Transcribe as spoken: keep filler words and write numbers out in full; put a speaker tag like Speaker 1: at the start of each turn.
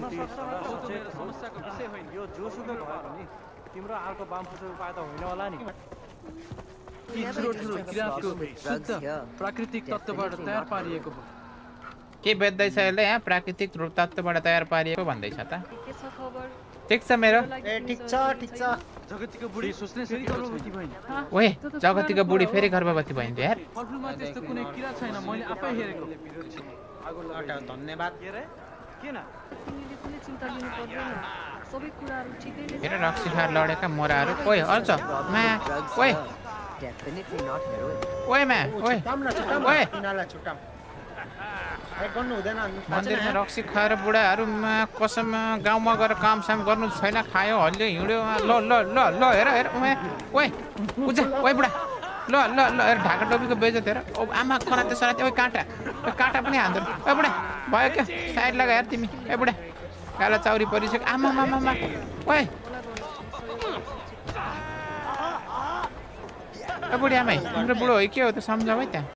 Speaker 1: समस्याको विषय होइन यो जोसुकै भए पनि तिम्रो अर्को बाम फुस्ने उपाय त होइन होला नि यी ठुलो ठुलो किरातको शुद्ध प्राकृतिक तत्त्वबाट तयार पारिएको हो
Speaker 2: के बेच्दैछ यसले यहाँ प्राकृतिक तत्त्वबाट तयार पारिएको भन्दैछ त ठिक छ मेरो
Speaker 3: ए ठिक छ ठिक छ
Speaker 1: जगतीको बुढी सोच्ने फेरि गर्भवती भइन्
Speaker 2: ओए जगतीको बुढी फेरि गर्भवती भइन् यार
Speaker 1: फलफुलमा त्यस्तो कुनै किरा छैन मैले आफै हेरेको
Speaker 3: धन्यवाद
Speaker 1: किन
Speaker 4: तिमीले कुनै चिन्ता लिनु पर्दैन सबै कुराहरु ठिकै नै छ
Speaker 2: फेरि रक्सी खाएर लडेका मोराहरू ओए अल्छ मा ओए
Speaker 5: Definitely not heroin.
Speaker 2: ओए मा ओए ओए
Speaker 3: तिनीलाई छुट्टाम ए गर्नु हुँदैन
Speaker 2: मन्दिरमा रक्सी खाएर बुढाहरू कसम गाउँमा गएर काम साम गर्नु छैन खायो हल्यो हिँड्यो ल ल ल ल हेर हेर ओए उजा ओए बुढा ल ल ल हेर ढाका टोपीको बेइज्जत हेर ओ आमा खनाते सराते ओए काँटा ओए काँटा पनि हान्दैन ए बुढा भयो क्या साइड लगा हेर तिमी ए बुढा काला चाउरी परिसक्यो आमा मामा मा ओए ए बुढी आमै तिम्रो बुढो हो कि हो त सम्झाऊ है त्यहाँ